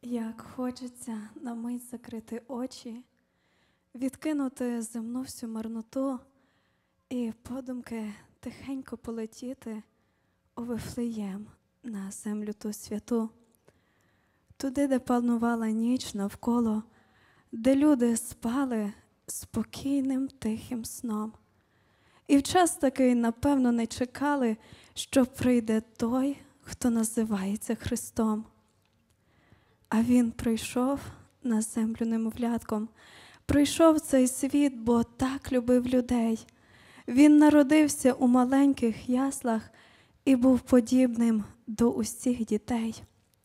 Як хочеться на мить закрити очі, відкинути земну всю марноту і подумки тихенько полетіти у Вифлеєм на землю ту святу. Туди, де панувала ніч навколо, де люди спали спокійним тихим сном. І в час такий, напевно, не чекали, що прийде той, хто називається Христом. А Він прийшов на землю немовлятком, прийшов в цей світ, бо так любив людей. Він народився у маленьких яслах і був подібним до усіх дітей.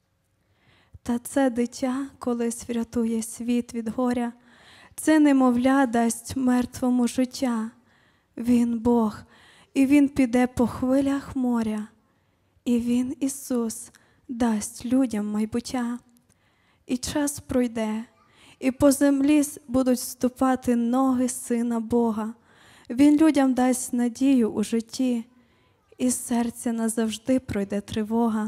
Та це дитя колись врятує світ від горя, це немовля дасть мертвому життя. Він Бог, і Він піде по хвилях моря, і Він, Ісус, дасть людям майбуття. І час пройде, і по землі будуть ступати ноги Сина Бога. Він людям дасть надію у житті, і з серця назавжди пройде тривога.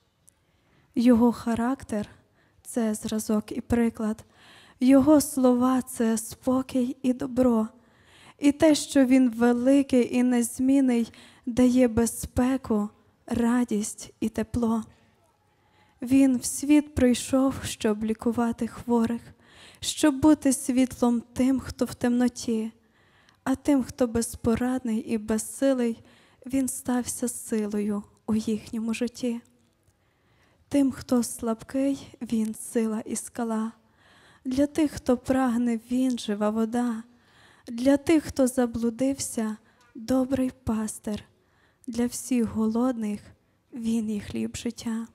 Його характер – це зразок і приклад, Його слова – це спокій і добро. І те, що Він великий і незмінний, дає безпеку, радість і тепло. Він в світ прийшов, щоб лікувати хворих, щоб бути світлом тим, хто в темноті, а тим, хто безпорадний і безсилий, Він стався силою у їхньому житті. Тим, хто слабкий, Він сила і скала. Для тих, хто прагне, Він жива вода. Для тих, хто заблудився, добрий пастир. Для всіх голодних Він є хліб життя.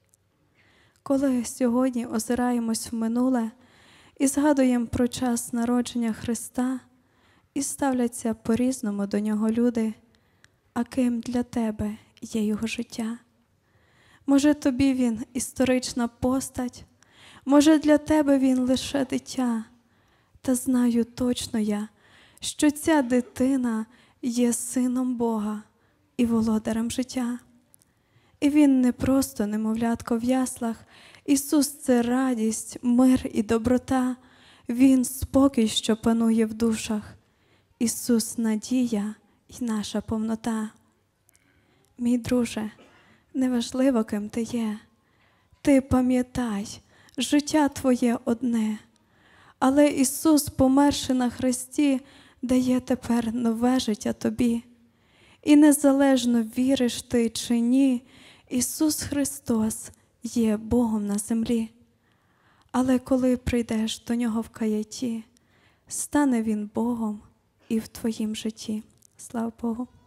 Коли сьогодні озираємось в минуле і згадуємо про час народження Христа, і ставляться по-різному до Нього люди, а ким для тебе є Його життя? Може, тобі Він історична постать, може, для тебе Він лише дитя, та знаю точно я, що ця дитина є Сином Бога і володарем життя. І Він не просто немовлятко в яслах, Ісус – це радість, мир і доброта, Він – спокій, що панує в душах, Ісус – надія і наша повнота. Мій друже, неважливо, ким ти є, ти пам'ятай, життя твоє одне, але Ісус, померши на хресті, дає тепер нове життя тобі. І незалежно віриш ти чи ні, Ісус Христос є Богом на землі. Але коли прийдеш до Нього в каятті, стане Він Богом і в твоїм житті. Слава Богу!